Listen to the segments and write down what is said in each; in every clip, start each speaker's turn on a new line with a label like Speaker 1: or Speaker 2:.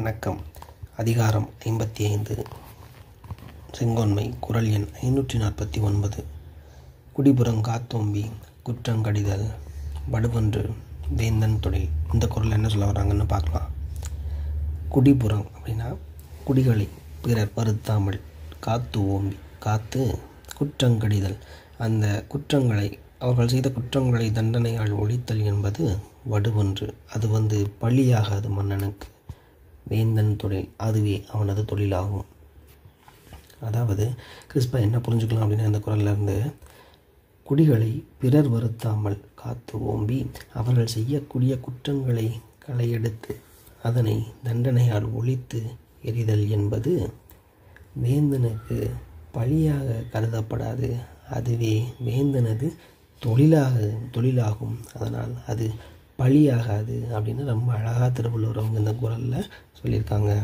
Speaker 1: வணக்கம். அதிகாரம் 55 செங்கோன்மை. குறள் எண் 549. குடிபுறங் காத்தோம்பி குற்றங்கடிதல் வடுவன்று வேந்தன் தொழில். இந்த குறள் என்ன சொல்ல வர்றாங்கன்னு பார்க்கலாம். குடிபுறம் அப்படின்னா குடிகளை பிறர் வருத்தாமல், காத்து ஓம்பி காத்து குற்றங்கடிதல், அந்த குற்றங்களை அவர்கள் செய்த குற்றங்களை தண்டனையால் ஒழித்தல் என்பது வடுவன்று. அது பழியாகாது மன்னனுக்கு. வேந்தன் தொழில், அதுவே அவனது தொழிலாகும். அதாவது கிறிஸ்பா என்ன புரிஞ்சுக்கலாம் அப்படின்னா, இந்த குறள்ல இருந்து குடிகளை பிறர் வருத்தாமல் காத்து ஓம்பி அவர்கள் செய்யக்கூடிய குற்றங்களை களையெடுத்து அதனை தண்டனையால் ஒழித்து எறிதல் என்பது வேந்தனுக்கு பழியாக கருதப்படாது. அதுவே வேந்தனது தொழிலாகும். அதனால் அது பழியாகாது அப்படின்னு ரொம்ப அழகாக திருவள்ளுவர் அவங்க இந்த குறளில் சொல்லியிருக்காங்க.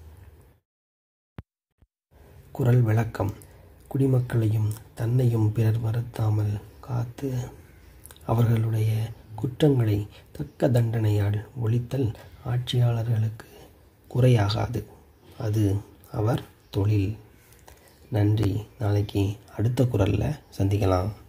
Speaker 1: குறள் விளக்கம். குடிமக்களையும் தன்னையும் பிறர் வருத்தாமல் காத்து அவர்களுடைய குற்றங்களை தக்க தண்டனையால் ஒழித்தல் ஆட்சியாளர்களுக்கு குறையாகாது. அது அவர் தொழில். நன்றி. நாளைக்கு அடுத்த குறளில் சந்திக்கலாம்.